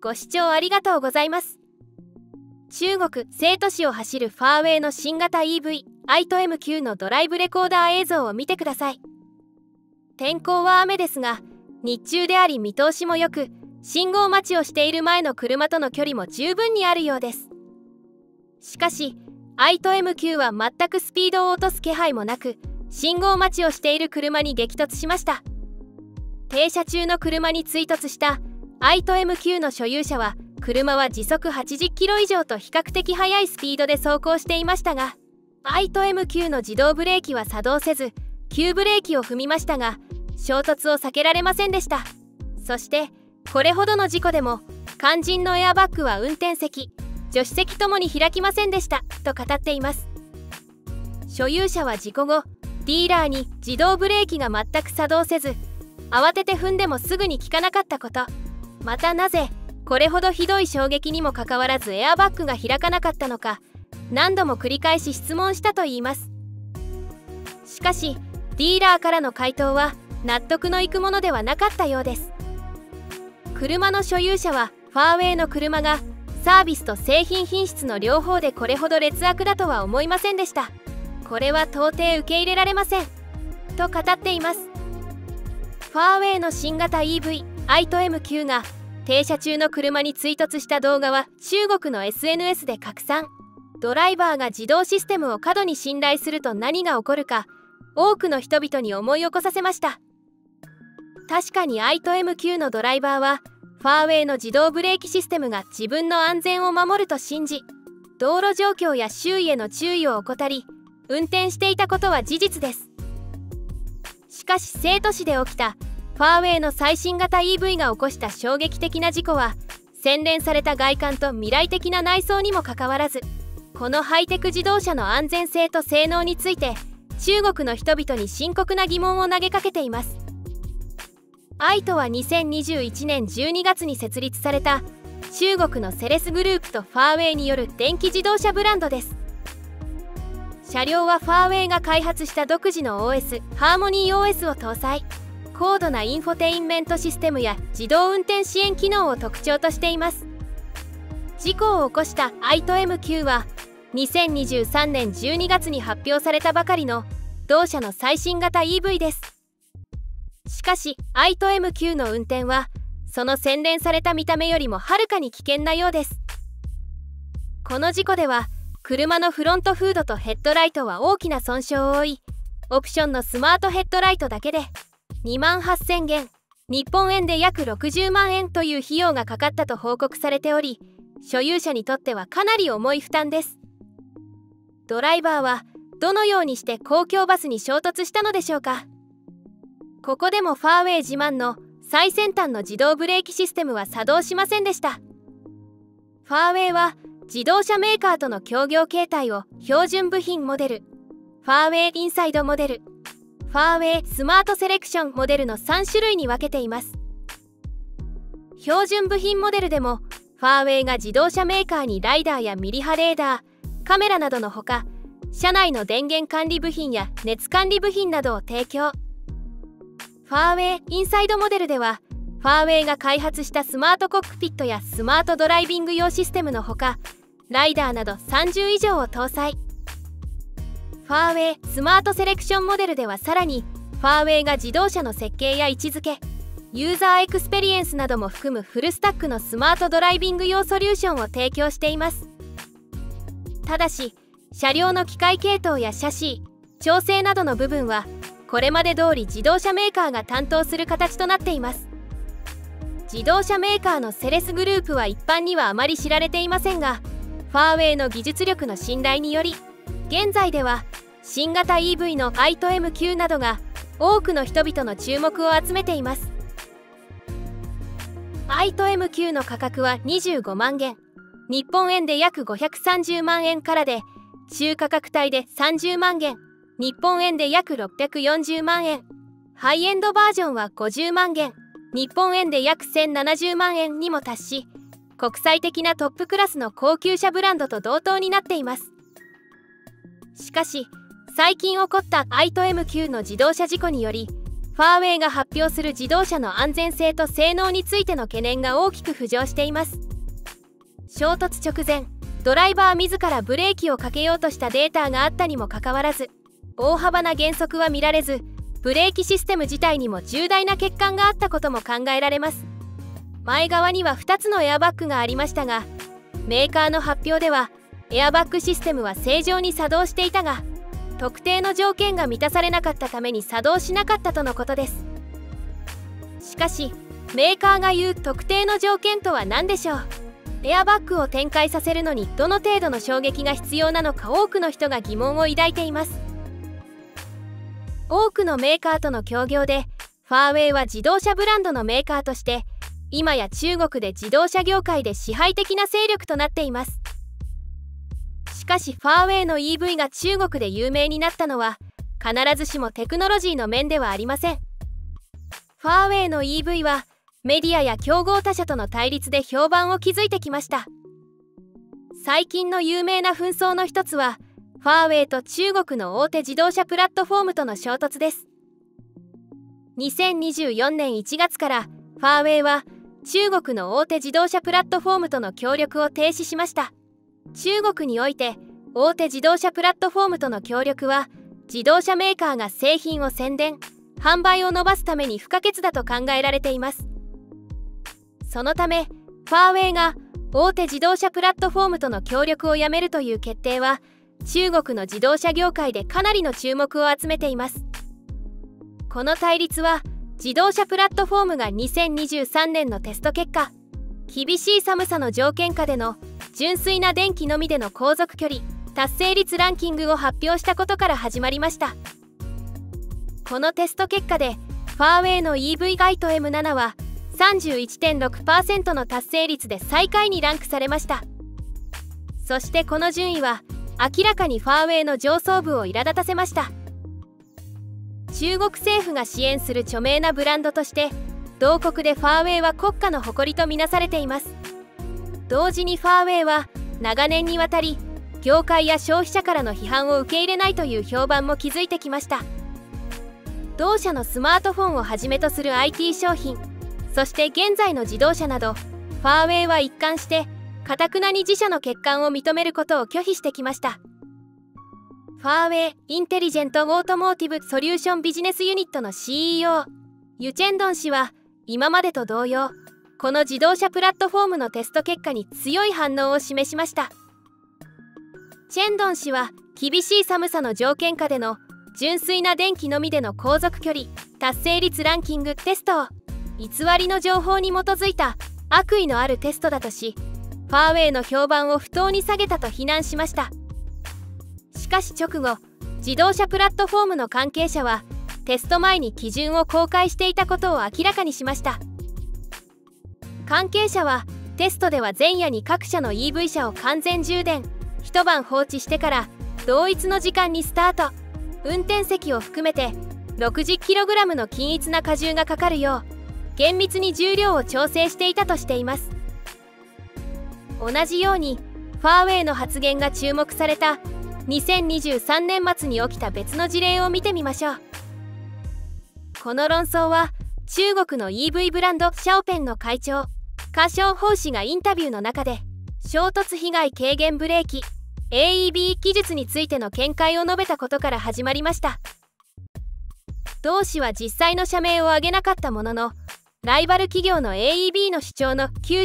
ご視聴ありがとうございます。中国成都市を走るファーウェイの新型 EV アイト M9 のドライブレコーダー映像を見てください。天候は雨ですが、日中であり見通しも良く、信号待ちをしている前の車との距離も十分にあるようです。しかし、アイト M9 は全くスピードを落とす気配もなく、信号待ちをしている車に激突しました。停車中の車に追突したアイト M9 の所有者は、車は時速80キロ以上と比較的速いスピードで走行していましたが、アイト M9 の自動ブレーキは作動せず、急ブレーキを踏みましたが、衝突を避けられませんでした。そして、これほどの事故でも、肝心のエアバッグは運転席、助手席ともに開きませんでしたと語っています。所有者は事故後、ディーラーに自動ブレーキが全く作動せず、慌てて踏んでもすぐに効かなかったこと、またなぜこれほどひどい衝撃にもかかわらずエアバッグが開かなかったのか、何度も繰り返し質問したといいます。しかし、ディーラーからの回答は納得のいくものではなかったようです。車の所有者は、ファーウェイの車がサービスと製品品質の両方でこれほど劣悪だとは思いませんでした。これは到底受け入れられませんと語っています。ファーウェイの新型 EV アイト M9 が停車中の車に追突した動画は中国の SNS で拡散。ドライバーが自動システムを過度に信頼すると何が起こるか、多くの人々に思い起こさせました。確かにアイト M9 のドライバーは、ファーウェイの自動ブレーキシステムが自分の安全を守ると信じ、道路状況や周囲への注意を怠り、運転していたことは事実です。しかし、成都市で起きたファーウェイの最新型 EV が起こした衝撃的な事故は、洗練された外観と未来的な内装にもかかわらず、このハイテク自動車の安全性と性能について、中国の人々に深刻な疑問を投げかけています。アイトは2021年12月に設立された中国のセレスグループとファーウェイによる電気自動車ブランドです。車両はファーウェイが開発した独自の OS、ハーモニー OS を搭載。高度なインフォテインメントシステムや自動運転支援機能を特徴としています。事故を起こしたアイト M9 は2023年12月に発表されたばかりの同社の最新型 EV です。しかし、アイト M9 の運転はその洗練された見た目よりもはるかに危険なようです。この事故では、車のフロントフードとヘッドライトは大きな損傷を負い、オプションのスマートヘッドライトだけで28,000元、日本円で約60万円という費用がかかったと報告されており、所有者にとってはかなり重い負担です。ドライバーはどのようにして公共バスに衝突したのでしょうか。ここでもファーウェイ自慢の最先端の自動ブレーキシステムは作動しませんでした。ファーウェイは自動車メーカーとの協業形態を標準部品モデル、ファーウェイインサイドモデル、ファーウェイスマートセレクションモデルの3種類に分けています。標準部品モデルでも、ファーウェイが自動車メーカーにライダーやミリ波レーダー、カメラなどのほか、車内の電源管理部品や熱管理部品などを提供。ファーウェイインサイドモデルでは、ファーウェイが開発したスマートコックピットやスマートドライビング用システムのほか、ライダーなど30以上を搭載。ファーウェイスマートセレクションモデルではさらに、ファーウェイが自動車の設計や位置づけ、ユーザーエクスペリエンスなども含むフルスタックのスマートドライビング用ソリューションを提供しています。ただし、車両の機械系統やシャシー、調整などの部分は、これまで通り自動車メーカーが担当する形となっています。自動車メーカーのセレスグループは一般にはあまり知られていませんが、ファーウェイの技術力の信頼により、現在では新型 EV のアイト M9 などが多くの人々の注目を集めています。アイト M9 の価格は25万元、日本円で約530万円からで、中価格帯で30万元、日本円で約640万円、ハイエンドバージョンは50万元、日本円で約1070万円にも達し、国際的なトップクラスの高級車ブランドと同等になっています。しかし、最近起こったアイト M9 の自動車事故により、 ファーウェイが発表する自動車の安全性と性能についての懸念が大きく浮上しています。衝突直前、ドライバー自らブレーキをかけようとしたデータがあったにもかかわらず、大幅な減速は見られず、ブレーキシステム自体にも重大な欠陥があったことも考えられます。前側には2つのエアバッグがありましたが、メーカーの発表ではエアバッグシステムは正常に作動していたが、特定の条件が満たされなかったために作動しなかったとのことです。しかし、メーカーが言う特定の条件とは何でしょう。エアバッグを展開させるのにどの程度の衝撃が必要なのか、多くの人が疑問を抱いています。多くのメーカーとの協業で、ファーウェイは自動車ブランドのメーカーとして今や中国で自動車業界で支配的な勢力となっています。しかしファーウェイの EV が中国で有名になったのは必ずしもテクノロジーの面ではありません。ファーウェイの EV はメディアや競合他社との対立で評判を築いてきました。最近の有名な紛争の一つはファーウェイと中国の大手自動車プラットフォームとの衝突です。2024年1月からファーウェイは中国の大手自動車プラットフォームとの協力を停止しました。中国において大手自動車プラットフォームとの協力は自動車メーカーが製品を宣伝・販売を伸ばすために不可欠だと考えられています。そのためファーウェイが大手自動車プラットフォームとの協力をやめるという決定は中国の自動車業界でかなりの注目を集めています。この対立は自動車プラットフォームが2023年のテスト結果、厳しい寒さの条件下での純粋な電気のみでの航続距離達成率ランキングを発表したことから始まりました。このテスト結果でファーウェイの EV ガイト M7 は 31.6% の達成率で最下位にランクされました。そしてこの順位は明らかにファーウェイの上層部を苛立たせました。中国政府が支援する著名なブランドとして同国でファーウェイは国家の誇りとみなされています。同時にファーウェイは長年にわたり業界や消費者からの批判を受け入れないという評判も築いてきました。同社のスマートフォンをはじめとする IT 商品、そして現在の自動車などファーウェイは一貫して頑なに自社の欠陥を認めることを拒否してきました。ファーウェイ・インテリジェント・オートモーティブ・ソリューション・ビジネスユニットの CEO ユ・チェンドン氏は今までと同様この自動車プラットフォームのテスト結果に強い反応を示しました。チェンドン氏は厳しい寒さの条件下での純粋な電気のみでの航続距離達成率ランキングテストを偽りの情報に基づいた悪意のあるテストだとし、ファーウェイの評判を不当に下げたと非難しました。しかし直後、自動車プラットフォームの関係者はテスト前に基準を公開していたことを明らかにしました。関係者はテストでは前夜に各社の EV 車を完全充電、一晩放置してから同一の時間にスタート、運転席を含めて 60kg の均一な荷重がかかるよう厳密に重量を調整していたとしています。同じようにファーウェイの発言が注目された2023年末に起きた別の事例を見てみましょう。この論争は中国の EV ブランドシャオペンの会長華正峰氏がインタビューの中で衝突被害軽減ブレーキ AEB 技術についての見解を述べたことから始まりました。同氏は実際の社名を挙げなかったもののライバル企業の AEB の主張の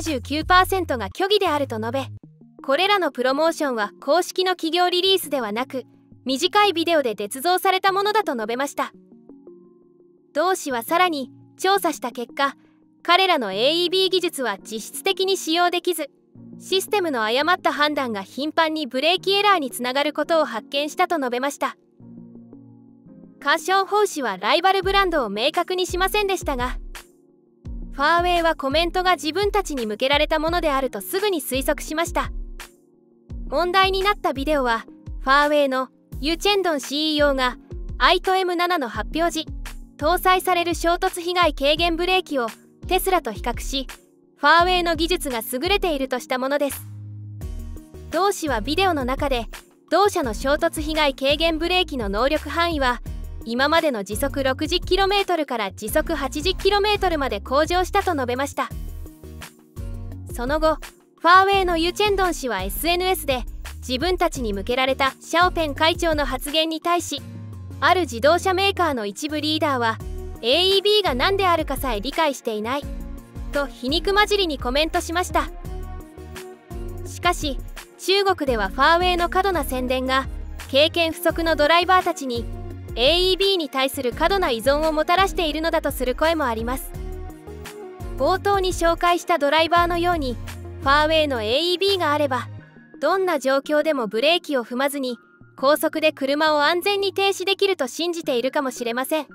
99% が虚偽であると述べ、これらのプロモーションは公式の企業リリースではなく短いビデオで捏造されたものだと述べました。同氏はさらに調査した結果、彼らの AEB 技術は実質的に使用できず、システムの誤った判断が頻繁にブレーキエラーにつながることを発見したと述べました。華正峰氏はライバルブランドを明確にしませんでしたが、ファーウェイはコメントが自分たちに向けられたものであるとすぐに推測しました。問題になったビデオはファーウェイのユ・チェンドン CEO が i-M7 の発表時搭載される衝突被害軽減ブレーキをテスラと比較し、ファーウェイの技術が優れているとしたものです。同氏はビデオの中で同社の衝突被害軽減ブレーキの能力範囲は今までの時速 60km から時速 80km まで向上したと述べました。その後、ファーウェイのユ・チェンドン氏は SNS で自分たちに向けられたシャオペン会長の発言に対し、ある自動車メーカーの一部リーダーは AEB が何であるかさえ理解していないと皮肉交じりにコメントしました。しかし中国ではファーウェイの過度な宣伝が経験不足のドライバーたちに AEB に対する過度な依存をもたらしているのだとする声もあります。冒頭に紹介したドライバーのようにファーウェイの AEB があればどんな状況でもブレーキを踏まずに高速で車を安全に停止できると信じているかもしれません。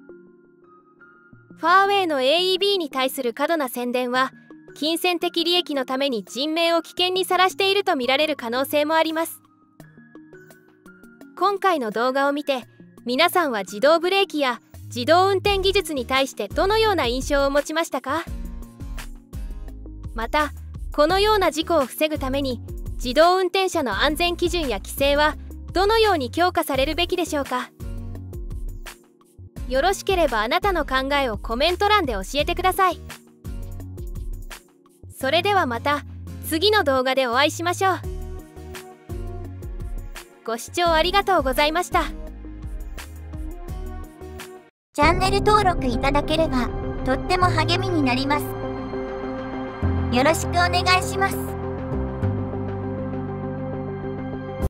ファーウェイの AEB に対する過度な宣伝は金銭的利益のために人命を危険にさらしていると見られる可能性もあります。今回の動画を見て皆さんは自動ブレーキや自動運転技術に対してどのような印象を持ちましたか？またこのような事故を防ぐために自動運転車の安全基準や規制はどのように強化されるべきでしょうか？よろしければあなたの考えをコメント欄で教えてください。それではまた次の動画でお会いしましょう。ご視聴ありがとうございました。 チャンネル登録いただければとっても励みになります。よろしくお願いします。